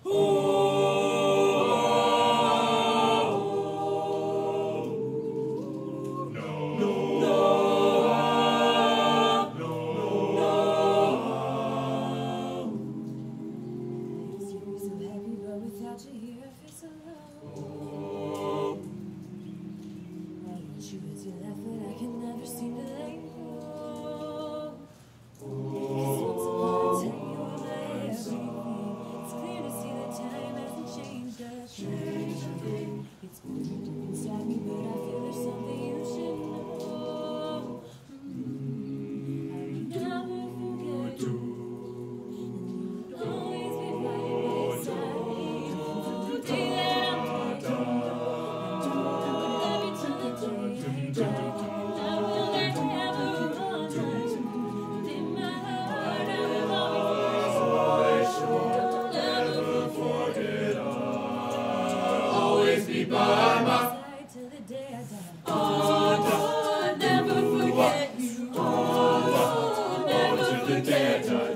It's deep inside me, but I feel there's something you should know. I'll never forget you, and you'll always be by my side. The day that I'm done, and I will love you till the day I die. I will never want to. In my heart, I will always never forget. Always be by my side Till the day I die. I'll never forget you. never till the day I die.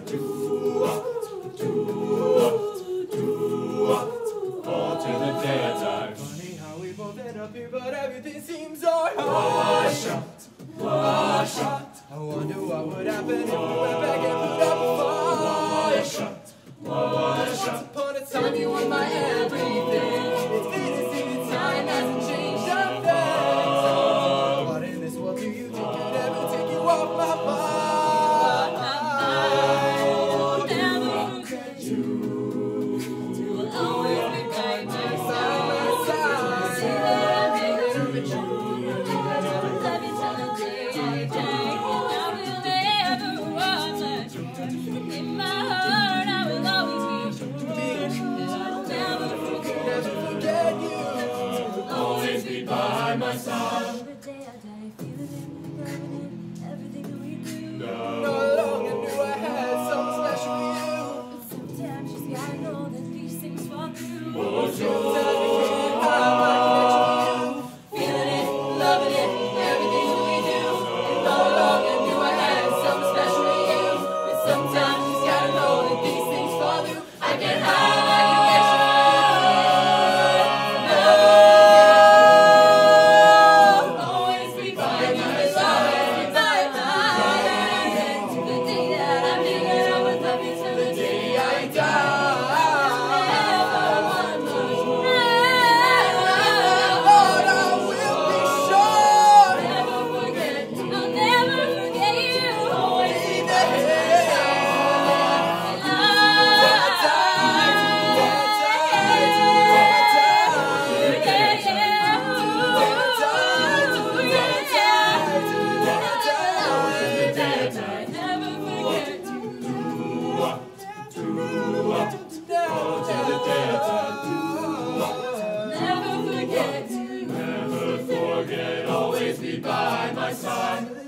All till the day I die. Funny how we both end up here, but everything seems so Wash out. I wonder what would happen if we went back and put up a fight. Once upon a time you were my everything. It's been a single time, hasn't changed a thing. What in this world do you think could ever take you off my mind? I'll never forget you. You'll always be by my side. Say that I made it over you. I never love you till the day I die. I will never want to. In my heart, I will always be. I'll never Forget you. Always be by my side. the day I die. Feel it in, loving it, everything that we do. No longer knew I had something special with you. But sometimes you just gotta know that these things fall through. Sometimes you can't hide my connection with you. Feeling it, loving it, everything that we do. No longer knew I had something special with you. But sometimes you just gotta know that these things fall through. I can't hide my connection. Always be by my side, by my side. The day that I make it, I will love you till the day I die. Never want to. Lord, I will be sure. Never forget, I'll never forget you. Always be There. Never forget, always be by my side.